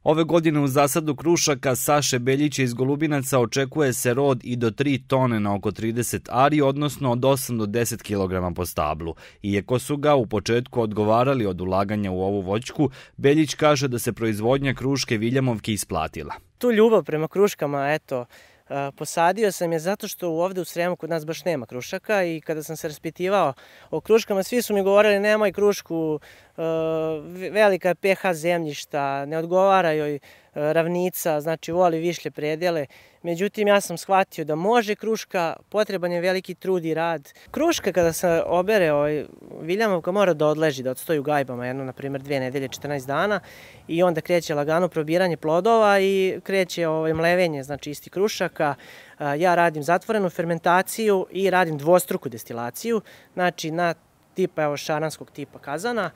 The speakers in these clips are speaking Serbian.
Ove godine u zasadu krušaka Saše Beljića iz Golubinaca očekuje se rod i do 3 tone na oko 30 ari, odnosno od 8 do 10 kg po stablu. Iako su ga u početku odgovarali od ulaganja u ovu voćku, Beljić kaže da se proizvodnja kruške Viljamovke isplatila. Tu ljubav prema kruškama, posadio sam je zato što ovde u Sremu kod nas baš nema krušaka i kada sam se raspitivao o kruškama, svi su mi govorili nemoj krušku, velika je pH zemljišta, ne odgovara joj ravnica, znači voli višlje predjele. Međutim, ja sam shvatio da može kruška, potreban je veliki trud i rad. Kruška kada se obere, Viljamovka mora da odleži, da odstoji u gajbama, na primjer 2 nedelje, 14 dana i onda kreće lagano probiranje plodova i kreće mlevenje, znači isti krušaka. Ja radim zatvorenu fermentaciju i radim dvostruku destilaciju, znači na tipa šaranskog tipa kazana.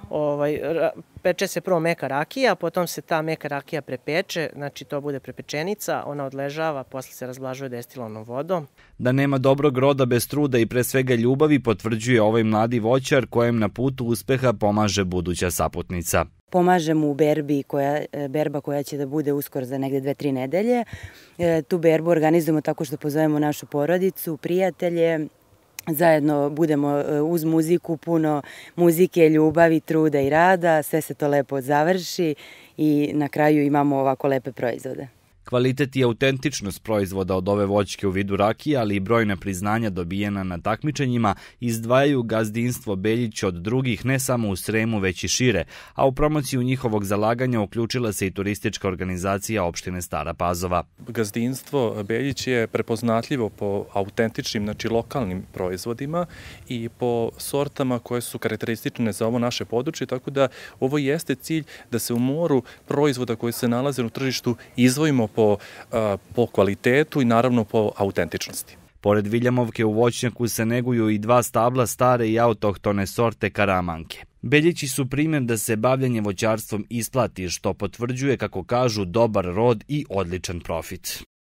Peče se prvo meka rakija, potom se ta meka rakija prepeče, znači to bude prepečenica, ona odležava, posle se razblažuje destilovnom vodom. Da nema dobrog roda bez truda i pre svega ljubavi potvrđuje ovaj mladi voćar kojem na putu uspeha pomaže buduća saputnica. Pomažem u berba koja će da bude uskoro za negde 2-3 nedelje. Tu berbu organizujemo tako što pozovemo našu porodicu, prijatelje, zajedno budemo uz muziku, puno muzike, ljubavi, truda i rada, sve se to lepo završi i na kraju imamo ovako lepe proizvode. Kvalitet i autentičnost proizvoda od ove voćke u vidu rakije, ali i brojna priznanja dobijena na takmičenjima izdvajaju gazdinstvo Beljić od drugih ne samo u Sremu već i šire, a u promociju njihovog zalaganja uključila se i turistička organizacija opštine Stara Pazova. Gazdinstvo Beljić je prepoznatljivo po autentičnim, znači lokalnim proizvodima i po sortama koje su karakteristične za ovo naše područje, tako da ovo jeste cilj da se u moru proizvoda koji se nalaze na tržištu izdvojimo po kvalitetu i naravno po autentičnosti. Pored Viljamovke u voćnjaku se neguju i 2 stabla stare i autohtone sorte karamanke. Beljići su primjer da se bavljanje voćarstvom isplati, što potvrđuje, kako kažu, dobar rod i odličan profit.